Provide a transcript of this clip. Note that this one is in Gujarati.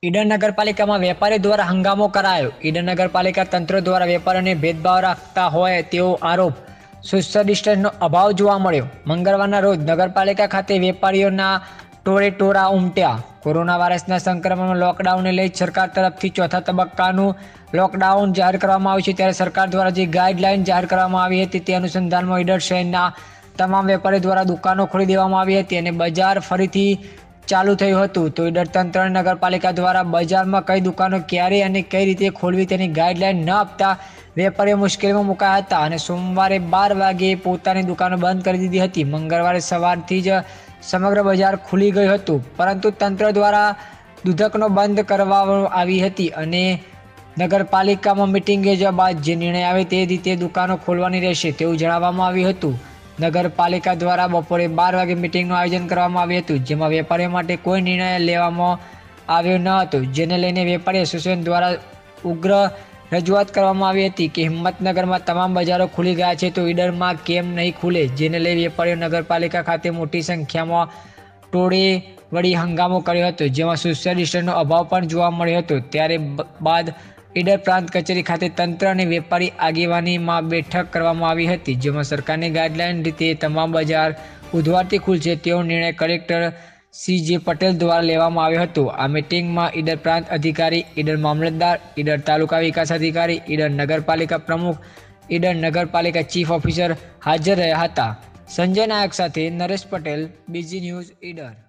ઈડર નગરપાલિકામાં વેપારી દ્વારા હંગામો કરાયો। ઈડર નગરપાલિકા તંત્ર દ્વારા વેપારીઓને ભેદભાવ રાખતા હોય તેવો આરોપ। સોશિયલ ડિસ્ટન્સનો અભાવ જોવા મળ્યો। મંગળવારના રોજ નગરપાલિકા ખાતે વેપારીઓના ટોળેટોળા ઉમટ્યા। કોરોના વાયરસના સંક્રમણમાં લોકડાઉનને લઈ સરકાર તરફથી ચોથા તબક્કાનું લોકડાઉન જાહેર કરવામાં આવ્યું છે, ત્યારે સરકાર દ્વારા જે ગાઈડલાઈન જાહેર કરવામાં આવી હતી તે અનુસંધાનમાં ઈડર શહેરના તમામ વેપારીઓ દ્વારા દુકાનો ખોલી દેવામાં આવી હતી અને બજાર ફરીથી ચાલુ થયું હતું। તો ઈડર તંત્ર અને નગરપાલિકા દ્વારા બજારમાં કઈ દુકાનો ક્યારે અને કઈ રીતે ખોલવી તેની ગાઈડલાઈન ન આપતા વેપારીઓ મુશ્કેલીમાં મુકાયા હતા અને સોમવારે 12 વાગ્યે પોતાની દુકાનો બંધ કરી દીધી હતી। મંગળવારે સવારથી જ સમગ્ર બજાર ખુલી ગયું હતું, પરંતુ તંત્ર દ્વારા દુધકનો બંધ કરવામાં આવી હતી અને નગરપાલિકામાં મિટિંગ યોજવા બાદ જે નિર્ણય આવે તે રીતે દુકાનો ખોલવાની રહેશે તેવું જણાવવામાં આવ્યું હતું। નગરપાલિકા દ્વારા બપોરે 12 વાગે મિટિંગનું આયોજન કરવામાં આવ્યું હતું, જેમાં વેપારીઓ માટે કોઈ નિર્ણય લેવામાં આવ્યો ન હતો, જેને લઈને વેપારી એસોસિએશન દ્વારા ઉગ્ર રજૂઆત કરવામાં આવી હતી કે હિંમતનગરમાં તમામ બજારો ખુલી ગયા છે તો ઈડરમાં કેમ નહીં ખુલે, જેને લઈ વેપારીઓ નગરપાલિકા ખાતે મોટી સંખ્યામાં ટોળે વળી હંગામો કર્યો હતો, જેમાં સોશિયલ ડિસ્ટન્સનો અભાવ પણ જોવા મળ્યો હતો। ત્યારે બાદ ઈડર પ્રાંત કચેરી ખાતે તંત્ર અને વેપારી આગેવાનીમાં બેઠક કરવામાં આવી હતી, જેમાં સરકારની ગાઈડલાઈન રીતે તમામ બજાર બુધવારથી ખુલશે તેવો નિર્ણય કલેક્ટર CJ પટેલ દ્વારા લેવામાં આવ્યો હતો। આ મિટિંગમાં ઈડર પ્રાંત અધિકારી, ઈડર મામલતદાર, ઈડર તાલુકા વિકાસ અધિકારી, ઈડર નગરપાલિકા પ્રમુખ, ઈડર નગરપાલિકા ચીફ ઓફિસર હાજર રહ્યા હતા। સંજય નાયક સાથે નરેશ પટેલ, BG ન્યૂઝ, ઈડર।